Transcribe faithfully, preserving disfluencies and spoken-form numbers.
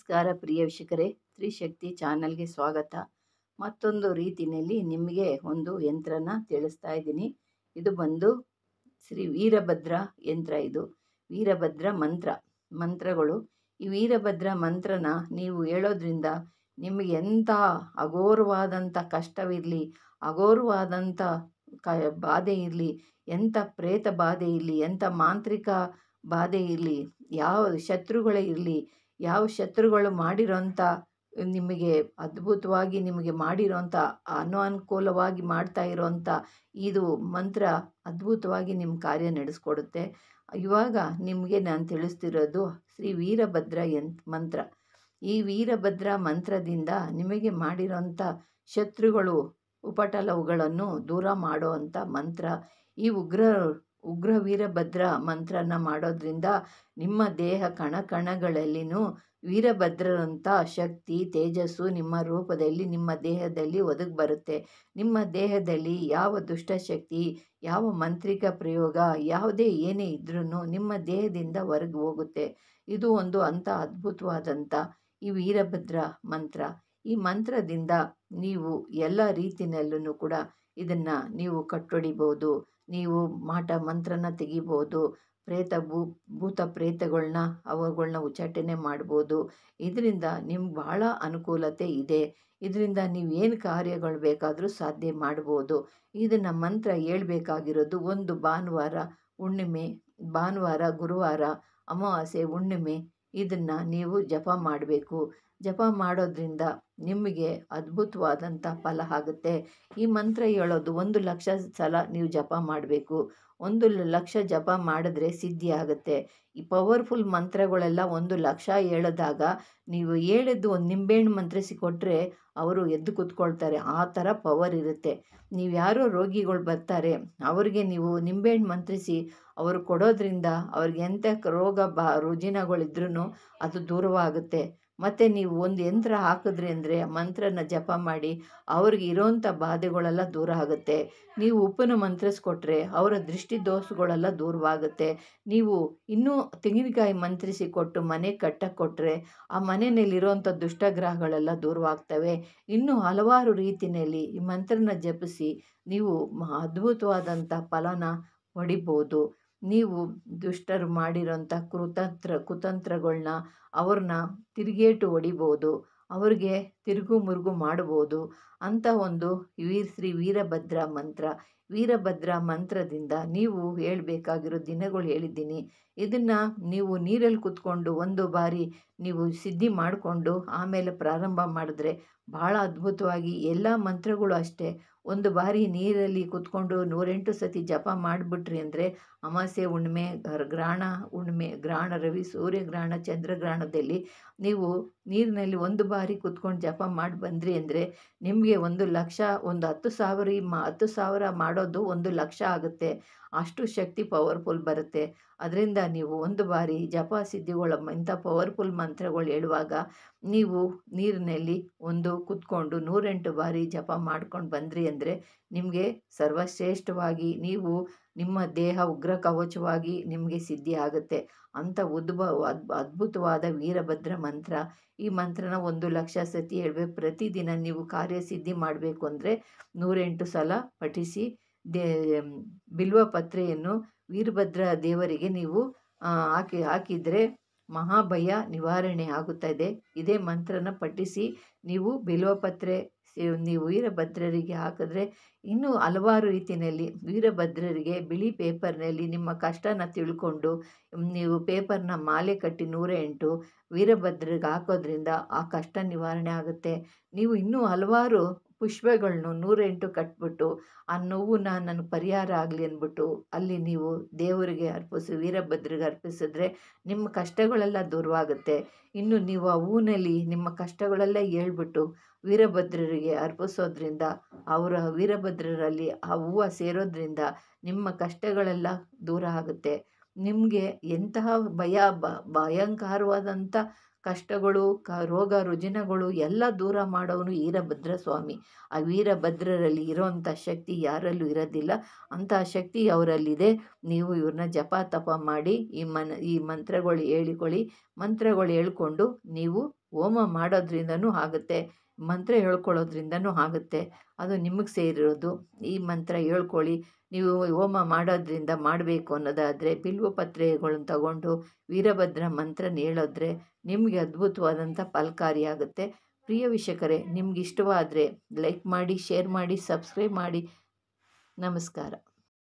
ನಮಸ್ಕಾರ ಪ್ರಿಯ ವೀಕ್ಷಕರೇ, ತ್ರಿಶಕ್ತಿ ಚಾನಲ್ಗೆ ಸ್ವಾಗತ. ಮತ್ತೊಂದು ರೀತಿಯಲ್ಲಿ ನಿಮಗೆ ಒಂದು ಯಂತ್ರನ ತಿಳಿಸ್ತಾ ಇದ್ದೀನಿ. ಇದು ಬಂದು ಶ್ರೀ ವೀರಭದ್ರ ಯಂತ್ರ. ಇದು ವೀರಭದ್ರ ಮಂತ್ರ ಮಂತ್ರಗಳು. ಈ ವೀರಭದ್ರ ಮಂತ್ರನ ನೀವು ಹೇಳೋದ್ರಿಂದ ನಿಮಗೆ ಎಂಥ ಅಘೋರವಾದಂಥ ಕಷ್ಟವಿರಲಿ, ಅಘೋರವಾದಂಥ ಕ ಬಾಧೆ ಇರಲಿ, ಎಂಥ ಪ್ರೇತ ಬಾಧೆ ಇರಲಿ, ಎಂಥ ಮಾಂತ್ರಿಕ ಬಾಧೆ ಇರಲಿ, ಯಾವ ಶತ್ರುಗಳೇ ಇರಲಿ, ಯಾವ ಶತ್ರುಗಳು ಮಾಡಿರೋಂಥ ನಿಮಗೆ ಅದ್ಭುತವಾಗಿ ನಿಮಗೆ ಮಾಡಿರೋಂಥ ಅನಾನುಕೂಲವಾಗಿ ಮಾಡ್ತಾ ಇರೋಂಥ ಇದು ಮಂತ್ರ ಅದ್ಭುತವಾಗಿ ನಿಮ್ಮ ಕಾರ್ಯ ನಡೆಸ್ಕೊಡುತ್ತೆ. ಇವಾಗ ನಿಮಗೆ ನಾನು ತಿಳಿಸ್ತಿರೋದು ಶ್ರೀ ವೀರಭದ್ರ ಯಂತ್ ಮಂತ್ರ. ಈ ವೀರಭದ್ರ ಮಂತ್ರದಿಂದ ನಿಮಗೆ ಮಾಡಿರೋಂಥ ಶತ್ರುಗಳು ಉಪಟಳಗಳನ್ನು ದೂರ ಮಾಡುವಂಥ ಮಂತ್ರ. ಈ ಉಗ್ರ ಉಗ್ರ ವೀರಭದ್ರ ಮಂತ್ರನ ಮಾಡೋದ್ರಿಂದ ನಿಮ್ಮ ದೇಹ ಕಣ ಕಣಗಳಲ್ಲಿನೂ ವೀರಭದ್ರಂಥ ಶಕ್ತಿ ತೇಜಸ್ಸು ನಿಮ್ಮ ರೂಪದಲ್ಲಿ ನಿಮ್ಮ ದೇಹದಲ್ಲಿ ಒದಗಿ ಬರುತ್ತೆ. ನಿಮ್ಮ ದೇಹದಲ್ಲಿ ಯಾವ ದುಷ್ಟಶಕ್ತಿ, ಯಾವ ಮಂತ್ರಿಕ ಪ್ರಯೋಗ, ಯಾವುದೇ ಏನೇ ಇದ್ರೂ ನಿಮ್ಮ ದೇಹದಿಂದ ಹೊರಗೆ ಹೋಗುತ್ತೆ. ಇದು ಒಂದು ಅಂಥ ಅದ್ಭುತವಾದಂಥ ಈ ವೀರಭದ್ರ ಮಂತ್ರ. ಈ ಮಂತ್ರದಿಂದ ನೀವು ಎಲ್ಲ ರೀತಿಯಲ್ಲೂ ಕೂಡ ಇದನ್ನು ನೀವು ಕಟ್ಟೊಡಿಬೋದು. ನೀವು ಮಾಟ ಮಂತ್ರನ ತೆಗಿಬೋದು. ಪ್ರೇತ ಭೂ ಭೂತ ಪ್ರೇತಗಳನ್ನ ಅವುಗಳನ್ನ ಉಚ್ಚಾಟನೆ ಮಾಡ್ಬೋದು. ಇದರಿಂದ ನಿಮ್ಗೆ ಭಾಳ ಅನುಕೂಲತೆ ಇದೆ. ಇದರಿಂದ ನೀವು ಏನು ಕಾರ್ಯಗಳು ಬೇಕಾದರೂ ಸಾಧ್ಯ ಮಾಡ್ಬೋದು. ಇದನ್ನು ಮಂತ್ರ ಹೇಳ್ಬೇಕಾಗಿರೋದು ಒಂದು ಭಾನುವಾರ, ಹುಣ್ಣಿಮೆ, ಭಾನುವಾರ, ಗುರುವಾರ, ಅಮಾವಾಸ್ಯೆ, ಹುಣ್ಣಿಮೆ ಇದನ್ನು ನೀವು ಜಪ ಮಾಡಬೇಕು. ಜಪ ಮಾಡೋದ್ರಿಂದ ನಿಮಗೆ ಅದ್ಭುತವಾದಂಥ ಫಲ ಆಗುತ್ತೆ. ಈ ಮಂತ್ರ ಹೇಳೋದು ಒಂದು ಲಕ್ಷ ಸಲ ನೀವು ಜಪ ಮಾಡಬೇಕು. ಒಂದು ಲಕ್ಷ ಜಪ ಮಾಡಿದ್ರೆ ಸಿದ್ಧಿ ಆಗುತ್ತೆ. ಈ ಪವರ್ಫುಲ್ ಮಂತ್ರಗಳೆಲ್ಲ ಒಂದು ಲಕ್ಷ ಹೇಳಿದಾಗ ನೀವು ಹೇಳಿದ್ದು ಒಂದು ನಿಂಬೆಹಣ್ಣು ಮಂತ್ರಿಸಿ ಕೊಟ್ಟರೆ ಅವರು ಎದ್ದು ಕೂತ್ಕೊಳ್ತಾರೆ. ಆ ಥರ ಪವರ್ ಇರುತ್ತೆ. ನೀವು ಯಾರೋ ರೋಗಿಗಳು ಬರ್ತಾರೆ, ಅವ್ರಿಗೆ ನೀವು ನಿಂಬೆಹಣ್ಣು ಮಂತ್ರಿಸಿ ಅವರು ಕೊಡೋದ್ರಿಂದ ಅವ್ರಿಗೆ ಎಂಥ ರೋಗ ಬಾ ರುಜಿನಗಳಿದ್ರೂ ಅದು ದೂರವಾಗುತ್ತೆ. ಮತ್ತು ನೀವು ಒಂದು ಯಂತ್ರ ಹಾಕಿದ್ರಿ ಅಂದರೆ ಮಂತ್ರನ ಜಪ ಮಾಡಿ ಅವ್ರಿಗೆ ಇರೋಂಥ ಬಾಧೆಗಳೆಲ್ಲ ದೂರ ಆಗುತ್ತೆ. ನೀವು ಉಪ್ಪನ್ನು ಮಂತ್ರಿಸ್ಕೊಟ್ರೆ ಅವರ ದೃಷ್ಟಿ ದೋಷಗಳೆಲ್ಲ ದೂರವಾಗುತ್ತೆ. ನೀವು ಇನ್ನೂ ತೆಂಗಿನಕಾಯಿ ಮಂತ್ರಿಸಿ ಕೊಟ್ಟು ಮನೆ ಕಟ್ಟಕ್ಕೆ ಕೊಟ್ಟರೆ ಆ ಮನೆಯಲ್ಲಿರೋಂಥ ದುಷ್ಟಗ್ರಹಗಳೆಲ್ಲ ದೂರವಾಗ್ತವೆ. ಇನ್ನೂ ಹಲವಾರು ರೀತಿಯಲ್ಲಿ ಈ ಮಂತ್ರನ ಜಪಿಸಿ ನೀವು ಅದ್ಭುತವಾದಂಥ ಫಲನ ಪಡಿಬೋದು. ನೀವು ದುಷ್ಟರು ಮಾಡಿರೋಂಥ ಕೃತಂತ್ರ ಕುತಂತ್ರಗಳನ್ನ ಅವ್ರನ್ನ ತಿರುಗೇಟು ಹೊಡಿಬೋದು. ಅವ್ರಿಗೆ ತಿರುಗು ಮುರುಗು ಮಾಡ್ಬೋದು ಅಂಥ ಒಂದು ವೀರ್ ಶ್ರೀ ವೀರಭದ್ರ ಮಂತ್ರ. ವೀರಭದ್ರ ಮಂತ್ರದಿಂದ ನೀವು ಹೇಳಬೇಕಾಗಿರೋ ದಿನಗಳು ಹೇಳಿದ್ದೀನಿ. ಇದನ್ನು ನೀವು ನೀರಲ್ಲಿ ಕೂತ್ಕೊಂಡು ಒಂದು ಬಾರಿ ನೀವು ಸಿದ್ಧಿ ಮಾಡಿಕೊಂಡು ಆಮೇಲೆ ಪ್ರಾರಂಭ ಮಾಡಿದ್ರೆ ಭಾಳ ಅದ್ಭುತವಾಗಿ ಎಲ್ಲ ಮಂತ್ರಗಳು ಅಷ್ಟೇ. ಒಂದು ಬಾರಿ ನೀರಲ್ಲಿ ಕೂತ್ಕೊಂಡು ನೂರೆಂಟು ಸತಿ ಜಪ ಮಾಡಿಬಿಟ್ರಿ ಅಂದರೆ ಅಮಾವಾಸ್ಯೆ, ಹುಣ್ಣಿಮೆ, ಗ್ರಹಣ, ಹುಣ್ಣಿಮೆ, ಗ್ರಹಣ, ರವಿ ಸೂರ್ಯಗ್ರಹಣ, ಚಂದ್ರಗ್ರಹಣದಲ್ಲಿ ನೀವು ನೀರಿನಲ್ಲಿ ಒಂದು ಬಾರಿ ಕೂತ್ಕೊಂಡು ಜಪ ಮಾಡಿ ಬಂದ್ರಿ ಅಂದರೆ ನಿಮಗೆ ಒಂದು ಲಕ್ಷ ಒಂದು ಹತ್ತು ಸಾವಿರ ಮಾ ಹತ್ತು ಸಾವಿರ ಮಾಡೋದು ಒಂದು ಲಕ್ಷ ಆಗುತ್ತೆ. ಅಷ್ಟು ಶಕ್ತಿ ಪವರ್ಫುಲ್ ಬರುತ್ತೆ. ಅದರಿಂದ ನೀವು ಒಂದು ಬಾರಿ ಜಪ ಸಿದ್ಧಿಗಳ ಇಂಥ ಪವರ್ಫುಲ್ ಮಂತ್ರಗಳು ಹೇಳುವಾಗ ನೀವು ನೀರಿನಲ್ಲಿ ಒಂದು ಕೂತ್ಕೊಂಡು ನೂರೆಂಟು ಬಾರಿ ಜಪ ಮಾಡ್ಕೊಂಡು ಬಂದ್ರಿ ಅಂದರೆ ನಿಮಗೆ ಸರ್ವಶ್ರೇಷ್ಠವಾಗಿ ನೀವು ನಿಮ್ಮ ದೇಹ ಉಗ್ರ ಕವಚವಾಗಿ ನಿಮಗೆ ಸಿದ್ಧಿ ಆಗುತ್ತೆ. ಅಂಥ ಉದ್ಭವ ಅದ್ ಅದ್ಭುತವಾದ ವೀರಭದ್ರ ಮಂತ್ರ. ಈ ಮಂತ್ರನ ಒಂದು ಲಕ್ಷ ಸತಿ ಹೇಳ್ಬೇಕು. ಪ್ರತಿದಿನ ನೀವು ಕಾರ್ಯಸಿದ್ಧಿ ಮಾಡಬೇಕು ಅಂದರೆ ನೂರೆಂಟು ಸಲ ಪಠಿಸಿ ದೇ ಬಿಲ್ವ ಪತ್ರೆಯನ್ನು ವೀರಭದ್ರ ದೇವರಿಗೆ ನೀವು ಹಾಕಿ ಹಾಕಿದರೆ ಮಹಾಭಯ ನಿವಾರಣೆ ಆಗುತ್ತದೆ. ಇದೇ ಮಂತ್ರನ ಪಠಿಸಿ ನೀವು ಬಿಲ್ವಪತ್ರೆ ನೀವು ವೀರಭದ್ರರಿಗೆ ಹಾಕಿದ್ರೆ ಇನ್ನೂ ಹಲವಾರು ರೀತಿಯಲ್ಲಿ ವೀರಭದ್ರರಿಗೆ ಬಿಳಿ ಪೇಪರ್ನಲ್ಲಿ ನಿಮ್ಮ ಕಷ್ಟನ ತಿಳ್ಕೊಂಡು ನೀವು ಪೇಪರ್ನ ಮಾಲೆ ಕಟ್ಟಿ ನೂರ ಎಂಟು ವೀರಭದ್ರಿಗೆ ಹಾಕೋದ್ರಿಂದ ಆ ಕಷ್ಟ ನಿವಾರಣೆ ಆಗುತ್ತೆ. ನೀವು ಇನ್ನೂ ಹಲವಾರು ಪುಷ್ಪಗಳನ್ನು ನೂರೆಂಟು ಕಟ್ಬಿಟ್ಟು ಆ ನೋವನ್ನ ನನಗೆ ಪರಿಹಾರ ಆಗಲಿ ಅಂದ್ಬಿಟ್ಟು ಅಲ್ಲಿ ನೀವು ದೇವರಿಗೆ ಅರ್ಪಿಸಿ ವೀರಭದ್ರಿಗೆ ಅರ್ಪಿಸಿದ್ರೆ ನಿಮ್ಮ ಕಷ್ಟಗಳೆಲ್ಲ ದೂರವಾಗುತ್ತೆ. ಇನ್ನು ನೀವು ಆ ಹೂವಿನಲ್ಲಿ ನಿಮ್ಮ ಕಷ್ಟಗಳೆಲ್ಲ ಹೇಳ್ಬಿಟ್ಟು ವೀರಭದ್ರರಿಗೆ ಅರ್ಪಿಸೋದ್ರಿಂದ ಅವರ ವೀರಭದ್ರರಲ್ಲಿ ಆ ಹೂವು ಸೇರೋದ್ರಿಂದ ನಿಮ್ಮ ಕಷ್ಟಗಳೆಲ್ಲ ದೂರ ಆಗುತ್ತೆ. ನಿಮಗೆ ಎಂತಹ ಭಯ ಬ ಭಯಂಕರವಾದಂಥ ಕಷ್ಟಗಳು ಕ ರೋಗ ರುಜಿನಗಳು ಎಲ್ಲ ದೂರ ಮಾಡೋನು ವೀರಭದ್ರ ಸ್ವಾಮಿ. ಆ ವೀರಭದ್ರರಲ್ಲಿ ಇರೋವಂಥ ಶಕ್ತಿ ಯಾರಲ್ಲೂ ಇರೋದಿಲ್ಲ. ಅಂಥ ಶಕ್ತಿ ಅವರಲ್ಲಿದೆ. ನೀವು ಇವ್ರನ್ನ ಜಪ ತಪ ಮಾಡಿ ಈ ಮನ್ ಈ ಮಂತ್ರಗಳು ಹೇಳಿಕೊಳ್ಳಿ. ಮಂತ್ರಗಳು ಹೇಳ್ಕೊಂಡು ನೀವು ಹೋಮ ಮಾಡೋದ್ರಿಂದನೂ ಆಗುತ್ತೆ, ಮಂತ್ರ ಹೇಳ್ಕೊಳ್ಳೋದ್ರಿಂದನೂ ಆಗುತ್ತೆ. ಅದು ನಿಮಗೆ ಸೇರಿರೋದು. ಈ ಮಂತ್ರ ಹೇಳ್ಕೊಳ್ಳಿ. ನೀವು ಹೋಮ ಮಾಡೋದ್ರಿಂದ ಮಾಡಬೇಕು ಅನ್ನೋದಾದರೆ ಬಿಲ್ವ ಪತ್ರೆಗಳನ್ನು ತಗೊಂಡು ವೀರಭದ್ರ ಮಂತ್ರನ ಹೇಳಿದ್ರೆ ನಿಮಗೆ ಅದ್ಭುತವಾದಂಥ ಫಲಕಾರಿಯಾಗುತ್ತೆ. ಪ್ರಿಯ ವೀಕ್ಷಕರೇ, ನಿಮ್ಗೆ ಇಷ್ಟವಾದರೆ ಲೈಕ್ ಮಾಡಿ, ಶೇರ್ ಮಾಡಿ, ಸಬ್ಸ್ಕ್ರೈಬ್ ಮಾಡಿ. ನಮಸ್ಕಾರ.